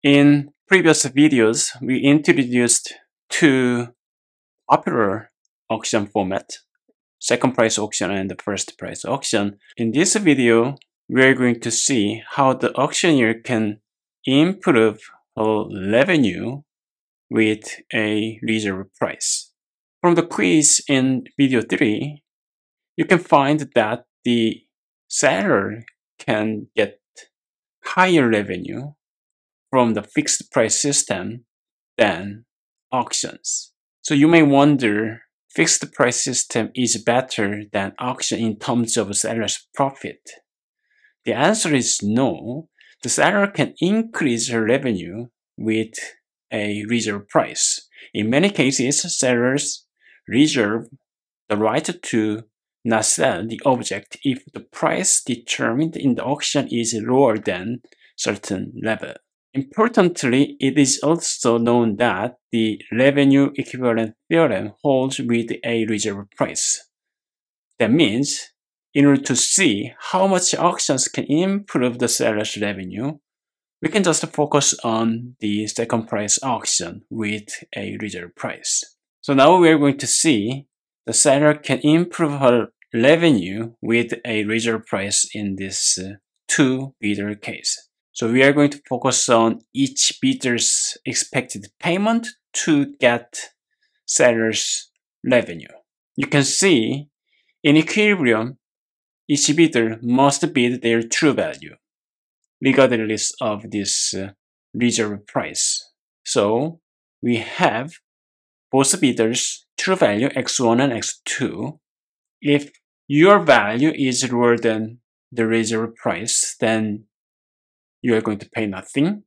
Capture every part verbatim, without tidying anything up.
In previous videos, we introduced two popular auction formats, second price auction and the first price auction. In this video, we are going to see how the auctioneer can improve her revenue with a reserve price. From the quiz in video three, you can find that the seller can get higher revenue from the fixed price system than auctions. So you may wonder, fixed price system is better than auction in terms of seller's profit. The answer is no. The seller can increase her revenue with a reserve price. In many cases, sellers reserve the right to not sell the object if the price determined in the auction is lower than certain level. Importantly, it is also known that the revenue equivalent theorem holds with a reserve price. That means, in order to see how much auctions can improve the seller's revenue, we can just focus on the second price auction with a reserve price. So now we are going to see the seller can improve her revenue with a reserve price in this uh, two bidder case. So we are going to focus on each bidder's expected payment to get seller's revenue. You can see in equilibrium, each bidder must bid their true value, regardless of this uh, reserve price. So we have both bidders' true value x one and x two. If your value is lower than the reserve price, then you are going to pay nothing.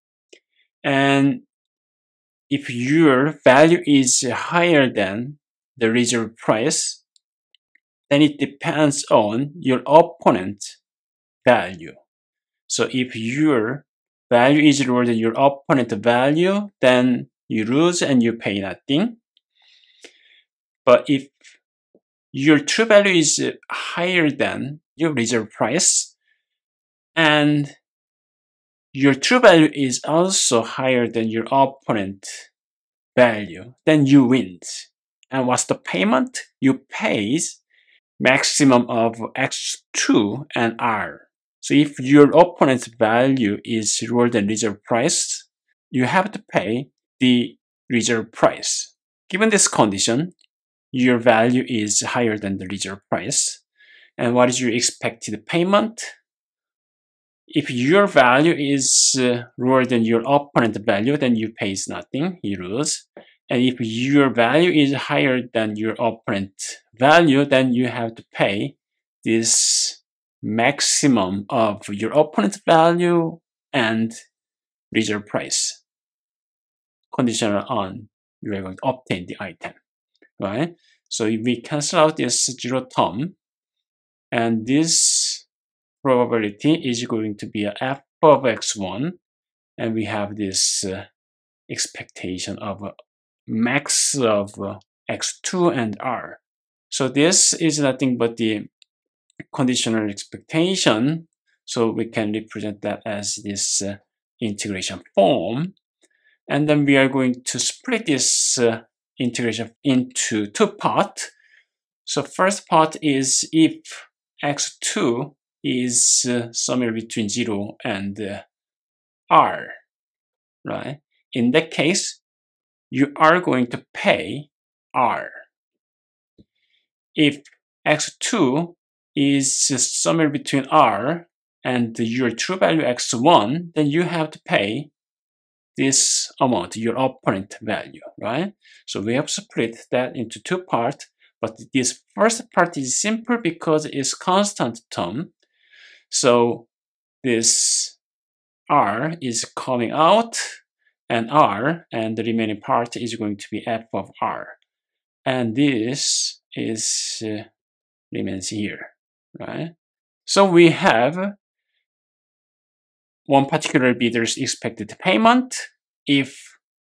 And if your value is higher than the reserve price, then it depends on your opponent's value. So if your value is lower than your opponent's value, then you lose and you pay nothing. But if your true value is higher than your reserve price, and your true value is also higher than your opponent value, then you win. And what's the payment? You pay maximum of x two and r. So if your opponent's value is lower than reserve price, you have to pay the reserve price. Given this condition, your value is higher than the reserve price. And what is your expected payment? If your value is uh, lower than your opponent's value, then you pay nothing, you lose. And if your value is higher than your opponent's value, then you have to pay this maximum of your opponent's value and reserve price, conditional on you are going to obtain the item, right? So if we cancel out this zero term, and this probability is going to be a f of x one, and we have this uh, expectation of a max of uh, x two and r. So this is nothing but the conditional expectation, so we can represent that as this uh, integration form. And then we are going to split this uh, integration into two parts. So first part is if x two is uh, somewhere between zero and uh, r, right? In that case, you are going to pay r. If x two is somewhere between r and your true value x one, then you have to pay this amount, your opponent value, right? So we have split that into two parts, but this first part is simple because it's constant term. So this r is coming out, and r, and the remaining part is going to be f of r. And this is uh, remains here, right? So we have one particular bidder's expected payment. If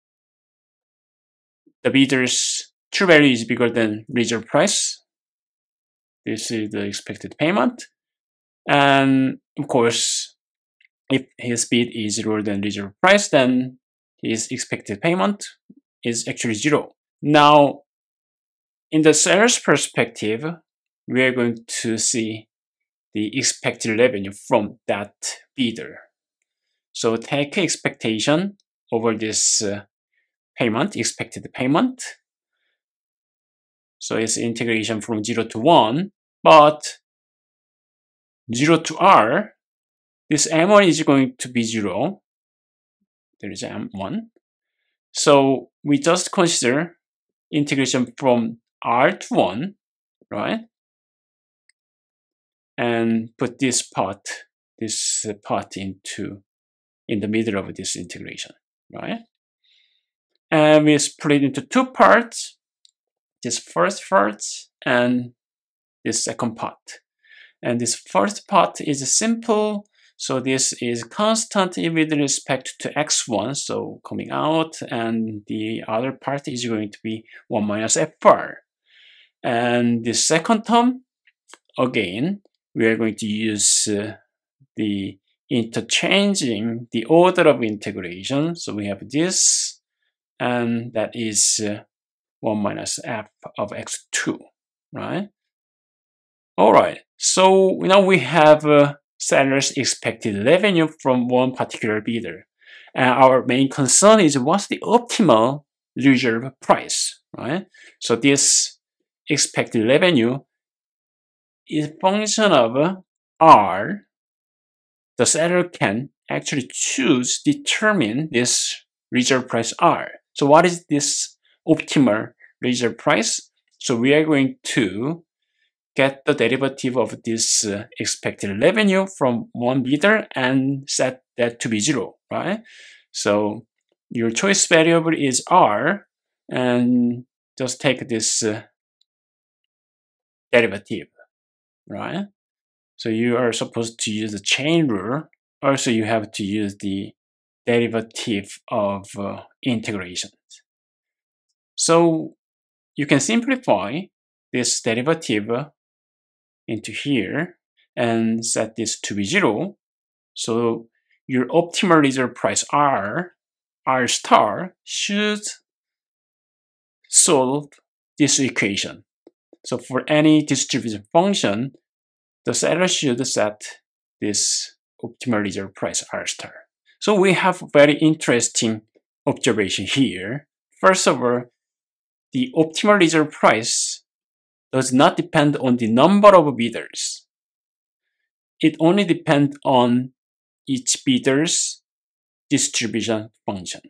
the bidder's true value is bigger than reserve price, this is the expected payment. And of course, if his bid is lower than reserve price, then his expected payment is actually zero. Now, in the seller's perspective, we are going to see the expected revenue from that bidder. So take expectation over this uh, payment, expected payment. So it's integration from zero to one, but zero to R, this M one is going to be zero. There is M one. So we just consider integration from R to one, right? And put this part, this part into, in the middle of this integration, right? And we split into two parts, this first part and this second part. And this first part is simple. So this is constant with respect to x one, so coming out, and the other part is going to be one minus F R. And the second term, again, we are going to use uh, the interchanging the order of integration. So we have this, and that is uh, one minus f of x two, right? All right, so now we have uh, seller's expected revenue from one particular bidder. And our main concern is what's the optimal reserve price, right? So this expected revenue is a function of R. The seller can actually choose, determine this reserve price R. So what is this optimal reserve price? So we are going to get the derivative of this uh, expected revenue from one bidder and set that to be zero, right? So your choice variable is R, and just take this uh, derivative, right? So you are supposed to use the chain rule. Also, you have to use the derivative of uh, integrations. So you can simplify this derivative into here and set this to be zero. So your optimal reserve price R, R star, should solve this equation. So for any distribution function, the seller should set this optimal reserve price R star. So we have very interesting observation here. First of all, the optimal reserve price does not depend on the number of bidders. It only depends on each bidder's distribution function.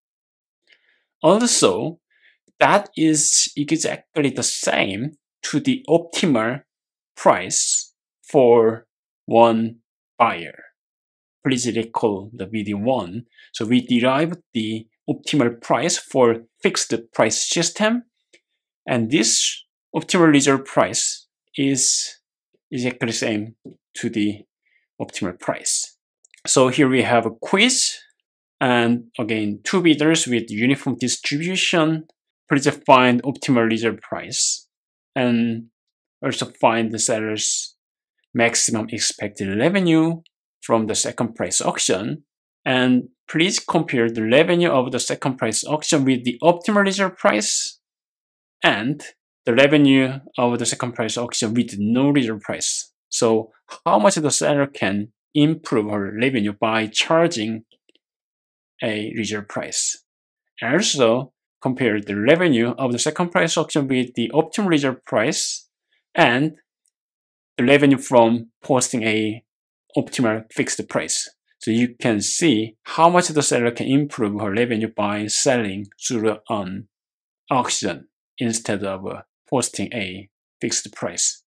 Also, that is exactly the same to the optimal price for one buyer. Please recall the video one. So we derived the optimal price for fixed price system, and this optimal reserve price is exactly the same to the optimal price. So here we have a quiz, and again, two bidders with uniform distribution. Please find optimal reserve price, and also find the seller's maximum expected revenue from the second price auction. And please compare the revenue of the second price auction with the optimal reserve price and the revenue of the second price auction with no reserve price. So how much the seller can improve her revenue by charging a reserve price. And also compare the revenue of the second price auction with the optimal reserve price and the revenue from posting a optimal fixed price. So you can see how much the seller can improve her revenue by selling through an auction instead of uh, posting a fixed price.